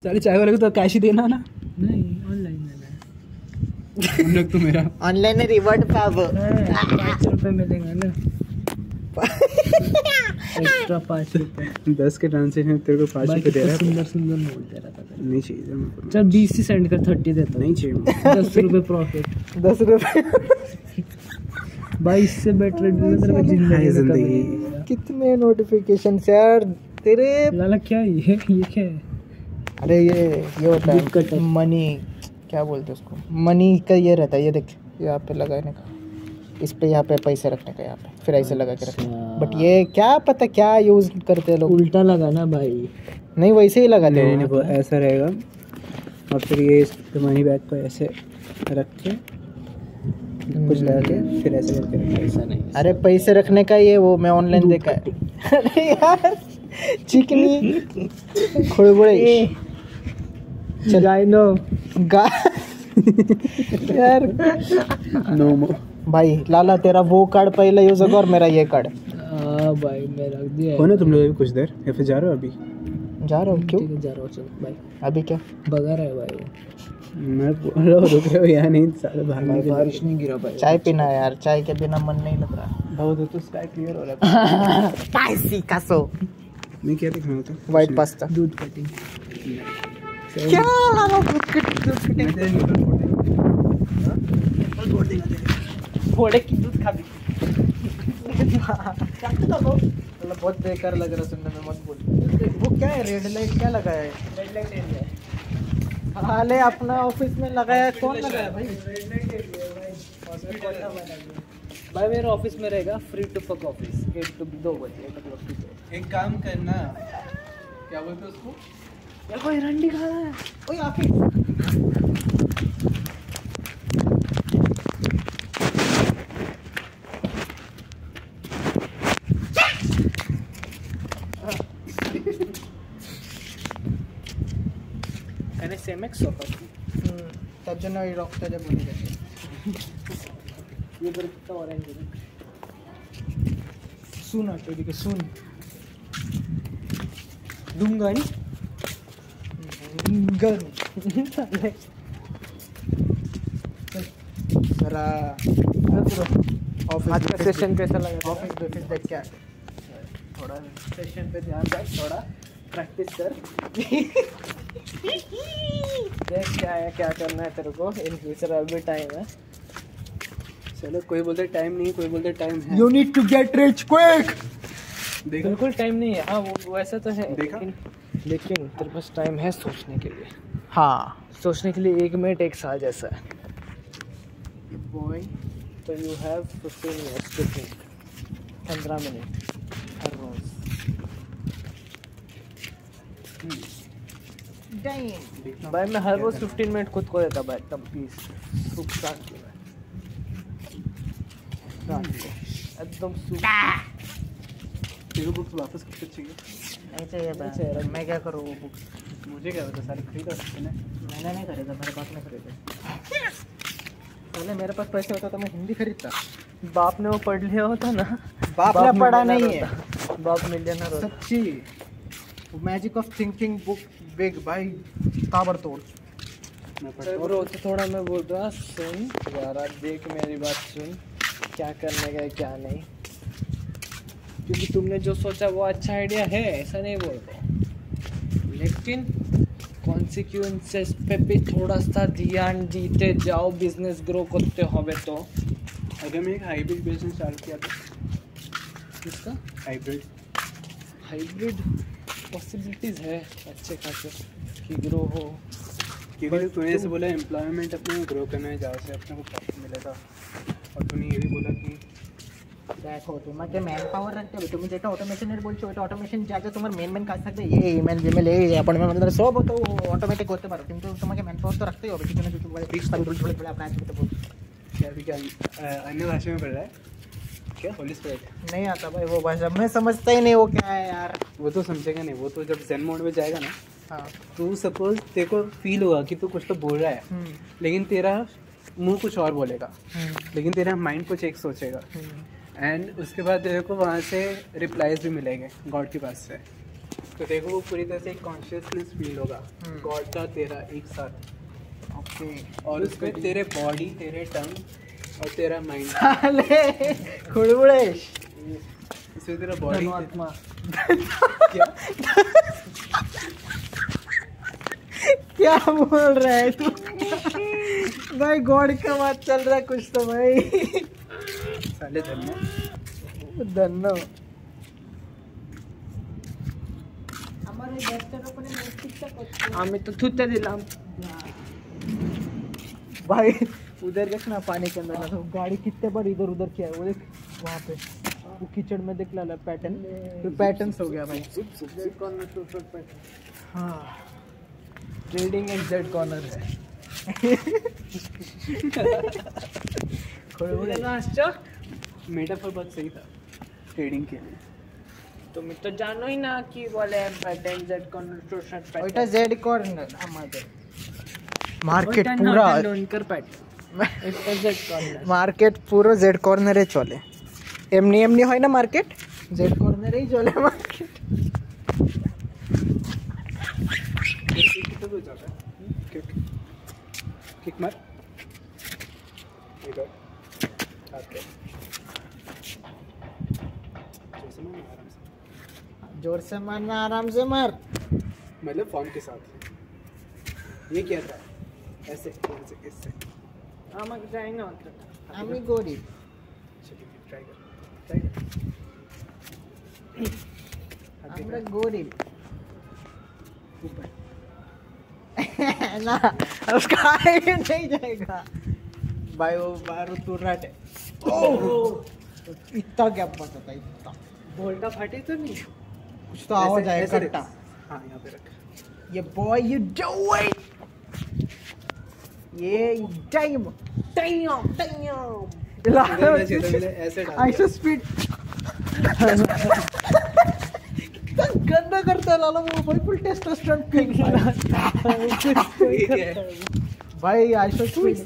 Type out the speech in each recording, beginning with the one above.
चल चाय वाले को तो कैश ही देना ना। नहीं ऑनलाइन लेना है। हम लोग तो मेरा ऑनलाइन रिवॉर्ड पाव 5 रुपये मिलेंगे ना। एक्स्ट्रा 5 रुपये। 10 के ट्रांजेक्शन तेरे को 5 रुपये दे रहा है। सुंदर सुंदर नोट दे रहा था। नहीं चाहिए मेरे को। चल 20 ही सेंड कर 30 देता। नहीं चाहिए 10 रुपये प्रॉफिट। 10 रुपये। भाई इससे बेटर जिंदगी में कितने नोटिफिकेशन यार तेरे। लाला क्या है ये क्या है? अरे ये होता है मनी, क्या बोलते हैं उसको, मनी का ये रहता है। ये देख यहाँ पे लगाने का, इस पे यहाँ पे पैसे रखने का, यहाँ पे फिर ऐसे लगा के रखना। बट ये क्या पता क्या यूज करते हैं लोग। उल्टा लगा ना भाई। नहीं वैसे ही लगाते हैं। नहीं वो ऐसा रहेगा और फिर ये इस मनी बैग को ऐसे रख के कुछ लगा के फिर ऐसे करके रखना। ऐसा नहीं। अरे पैसे रखने का ये वो मैं ऑनलाइन देखा है। अरे यार चिकनी खुड़बुड़े चल नो गा यार नो मो भाई। लाला तेरा वो कार्ड पहले यूज होगा और मेरा ये कार्ड। भाई मैं रख दिया। कौन है तुम लोग अभी कुछ देर या फिर जा रहे हो अभी? जा रहा हूँ। क्यों जा रहा हूँ? चल भाई अभी क्या बगा रहा है भाई। मैं बोल रहा हूँ रुक रहे हो या नहीं? सारे भागने के बारिश नहीं गिरा भाई। चाय पीना है यार, चाय के बिना मन नहीं लग रहा। बहुत तो स्काई क्लियर हो रहा है। स्पाइसी कासो मैं क्या दिखाना था? White pasta. दूध कटिंग क्या लाला दूध कटिंग मैं तेरे निकल फोड़ देगा तेरे। फोड़े की दूध खा भी। मतलब बहुत बेकार लग रहा सुनने में, मत बोल। वो क्या है रेड लाइट क्या लगाया है? रेड लाइट एरिया है। हाले अपना ऑफिस में लगाया, कौन लगाया भाई? रेड लाइट एरिया भाई मेरा ऑफिस में रहेगा फ्री टू फक ऑफिस 8 to 2 बजे 8 o'clock। एक काम करना, क्या बोलते उसको? यार कोई रंडी खा रहा है। ओए ऑफिस NSMX তার জন্য ওই রক্তটা যে বলে গেছে। ये बड़ा कितना ऑरेंज है। सुन आटे दिखे सुन दूंगा ही गन जरा आज का सेशन कैसा लगा? ऑफिस बेसिस देख क्या थोड़ा सेशन पे ध्यान दे, थोड़ा प्रैक्टिस कर। देख क्या है, क्या करना है तेरे को इन फ्यूचर। अभी टाइम है। चलो कोई बोलते टाइम नहीं, कोई बोलते टाइम है। You need to get rich quick. देखा? बिल्कुल टाइम नहीं है। हाँ वो वैसा तो है। देखा? लेकिन तेरे पास टाइम है सोचने के लिए। हाँ सोचने के लिए 1 मिनट 1 साल जैसा है। बॉय तो you have 15 minutes to think. 15 minute हर रोज। भाई मैं हर रोज 15 मिनट खुद को देता भाई, एकदम पीस सुख शांति में रात को एकदम सुख। तेरे बुक्स वापस कब तक चाहिए? नहीं चाहिए भाई, मैं क्या करूँ वो बुक्स? मुझे क्या पता, सारे खरीदा सकते हैं। मैंने नहीं खरीदा, मेरे पास नहीं खरीदा। पहले मेरे पास पैसे होता तो मैं हिंदी खरीदता। बाप ने वो पढ़ लिया होता ना। बाप ने पढ़ा नहीं है। बाप मिलियनर होता। सच्ची magic of thinking book big भाई ताबड़तोड़। चल ब्रो तो थोड़ा मैं बोल रहा सुन यार, आज देख मेरी बात सुन, क्या करने का है क्या नहीं। क्योंकि तुमने जो सोचा वो अच्छा आइडिया है, ऐसा नहीं बोल रहा, लेकिन कॉन्सिक्वेंसेस पे भी थोड़ा सा ध्यान दीते जाओ बिजनेस ग्रो करते होवे तो। अगर मैं एक हाइब्रिड बिजनेस स्टार्ट किया तो? किसका हाइब्रिड पॉसिबिलिटीज़ है अच्छे खासे कि ग्रो हो। क्योंकि तूने जैसे बोला एम्प्लॉयमेंट अपने ग्रो करना है, जहाँ से अपने को प्रॉफिट मिलेगा। और तूने ये भी बोला कि দেখো তোমাকে ম্যান পাওয়ার রাখতে হবে। তুমি যেটা অটোমেশনের বলছো ওটা অটোমেশন জায়গায় তোমার মেন কাজ থাকবে, এই ইমেল জিমেল এই অ্যাপয়েন্টমেন্ট মানে সব তো অটোমেটিক করতে পারো, কিন্তু তোমাকে ম্যান পাওয়ার তো রাখতেই হবে। কিছু না কিছু বলে ফিক্স করে বলে বলে अपना करते बोल। क्या भी क्या अन्य भाषा में पढ़ रहा है क्या? पुलिस पढ़ नहीं आता भाई वो भाषा, मैं समझता ही नहीं वो क्या है यार। वो तो समझेगा नहीं, वो तो जब ज़ेन मोड में जाएगा ना, हाँ तो सपोज तेरे को फील होगा कि तू कुछ तो बोल रहा है, लेकिन तेरा मुंह कुछ और बोलेगा, लेकिन तेरा माइंड कुछ एक सोचेगा। एंड उसके बाद तेरे को वहाँ से रिप्लाईज भी मिलेंगे गॉड के पास से। तो देखो वो पूरी तरह से एक कॉन्शियसनेस फील होगा गॉड का तेरा एक साथ। ओके और उसमें तेरे बॉडी, तेरे टंग और तेरा माइंड, साले खुड़बुड़ेश इसमें तेरा बॉडी आत्मा क्या क्या बोल रहा है तू भाई? गॉड का बात चल रहा है कुछ तो भाई। साले धन्य धन्नो आम्ही तो थुत्या दिला भाई। उधर देखना पानी के अंदर ना, तो गाड़ी कितने बार इधर उधर किया है वो देख वहाँ पे, वो कीचड़ में देख ला पैटर्न, तो पैटर्न्स हो गया भाई। हाँ ट्रेडिंग एंड जेड कॉर्नर है। मेटाफर बहुत सही था ट्रेडिंग के लिए। তুমি তো জানোই না কি বলে প্যাটার্ন জেড কর্নার টোশন ওইটা প্যাটার্ন জেড কর্নার আমাদের মার্কেট পুরো ডনকার প্যাটার্ন এটা জেড কর্নার মার্কেট পুরো জেড কর্নারে চলে। এমনি এমনি হয় না মার্কেট, জেড কর্নারেই চলে মার্কেট। किक मार जोर से मारना, आराम से मार। मतलब फॉर्म के साथ। ये क्या था? ऐसे इससे আমাকে যাই না আমি গরিব। चलिए ट्राई कर আমরা গরিব ऊपर ना, उसका आगे नहीं जाएगा भाई, वो बारूद तुर्राट है। इतना गैप बताता इतना, बोल्टा फाटी तो नहीं कुछ तो आवाज आया ऐसे कट्टा। हाँ यहाँ पे रख। ये बॉय यू डू इट, ये टाइम टाइम ऐसे डाल ऐसे स्पीड गंदा करता है लाला वो भाई, फुल टेस्टोस्टेरोन पिक भाई। ऐसे स्पीड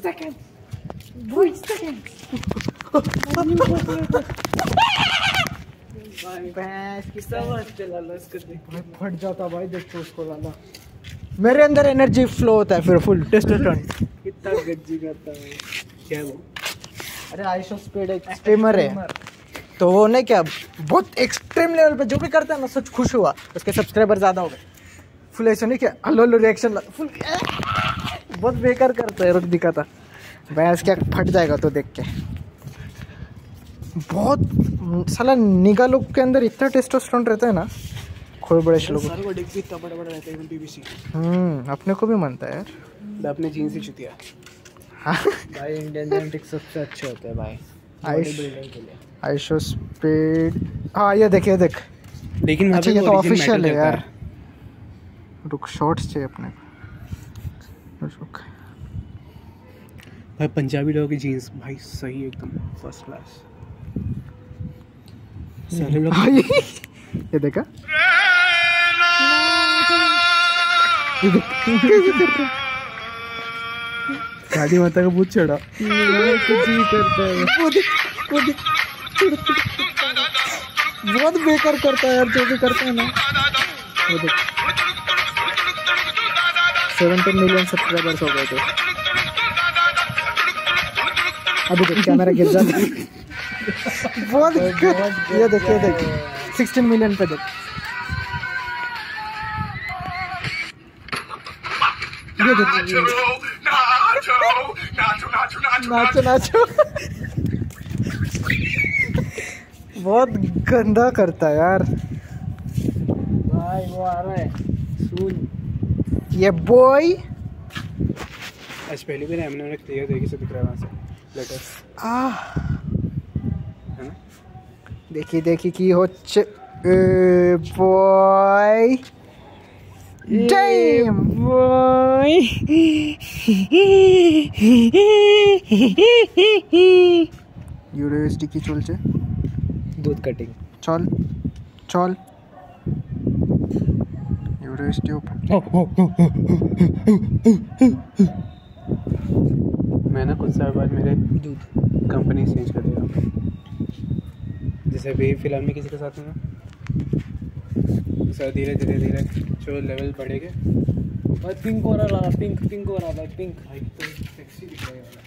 भैंस की समझ चला लो इसको देख भाई फट जाता भाई, देखो उसको लाला। मेरे अंदर एनर्जी फ्लो होता है फिर फुल टेस्टोस्टेरोन। कितना गज्जी करता है क्या वो? अरे आइशो स्पीड एक स्ट्रीमर है, तो वो ने क्या बहुत एक्सट्रीम लेवल पे जो भी करता है ना, सच खुश हुआ, उसके सब्सक्राइबर ज्यादा हो गए। फुल ऐसा नहीं क्या हल्लो हल्लो रिएक्शन फुल बहुत बेकार करता है। रुक दिखाता भैंस क्या फट जाएगा तो देख के। बहुत साला निगा लोग के अंदर इतना टेस्टोस्टेरोन रहता है ना, खोए बड़े लोग। सारे को डिक भी इतना बड़ा बड़ा रहता है बीबीसी। अपने को भी मानता है यार, अपने जीन्स ही चुतिया। भाई इंडियन जेनेटिक्स सबसे अच्छे होते हैं भाई बॉडी बिल्डिंग के लिए। आइशो स्पीड, हाँ ये देख लेकिन अच्छा ये तो ऑफिशियल है यार। रुक शॉर्ट्स चाहिए अपने को। रुक भाई पंजाबी लोगों की जीन्स भाई सही एकदम फर्स्ट क्लास। सारे लोग ये देखा गाड़ी माता का भूत चढ़ा कुछ भी करता है, बहुत बेकार करता है यार जो भी करता है ना। वो देख 17 मिलियन सब्सक्राइबर्स हो गए थे। अभी देख कैमरा गिर जाता है बहुत। ये देख 16 मिलियन पे देख। ये देख नाचो नाचो बहुत गंदा करता है यार भाई। वो आ रहा है सुन ये बॉय। आज पहली बार हमने क्लियर देखी से दिख रहा है वहाँ से लेटेस्ट। है ना? देखी देखी की होच्छे बॉय डैम বয় ইউরোএসডি কি চলছে? दूध कटिंग চল চল ইউরোএসডি ওপেन। मैं ना कुछ साल बाद मेरे दूध कंपनी चेंज कर दे रहा हूँ। जैसे अभी फिलहाल में किसी के साथ हूँ ना, सर धीरे धीरे धीरे जो लेवल बढ़ेगा। भाई पिंक हो रहा, पिंक हो रहा भाई, पिंक भाई तो सेक्सी दिख रहा है वाला।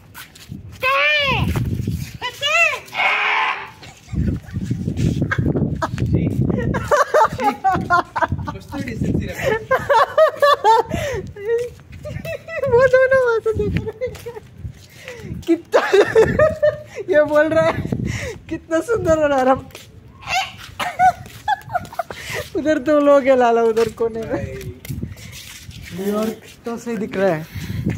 वो दोनों वहां से देख रहे हैं। कितना ये बोल रहा है कितना सुंदर बना रहा। उधर तो लोग है लाला, उधर कोने में न्यूयॉर्क तो सही दिख रहा है।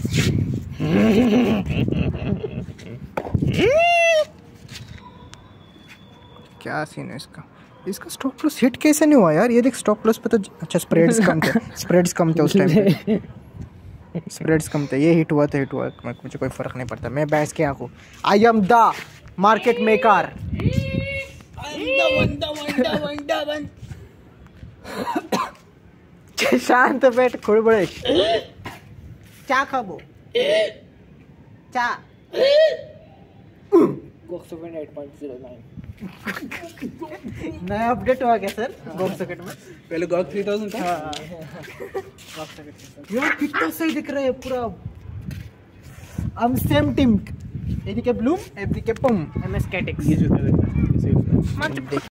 क्या सीन है इसका? इसका स्टॉप लॉस हिट कैसे नहीं हुआ यार? ये देख स्टॉप लॉस पे तो अच्छा स्प्रेड्स कम थे, स्प्रेड्स कम थे उस टाइम पे, स्प्रेड्स कम थे। ये हिट हुआ तो हिट हुआ, मुझे कोई फर्क नहीं पड़ता। मैं बैस के आंखों I am the market maker. शांत बैठ खुड़बड़े। चा खाबो चा Goxofen 8.09 नया अपडेट हुआ क्या सर गॉक सॉकेट में? पहले गॉक 3000 था। यार कितना सही दिख रहा है पूरा। हम सेम टीम, एदीके ब्लूम एदीके पम एमएस कैटेक्स। ये जो था